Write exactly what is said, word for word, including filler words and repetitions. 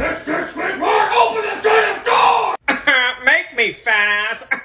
Let's get Squidward! Open the damn door! Make me fast.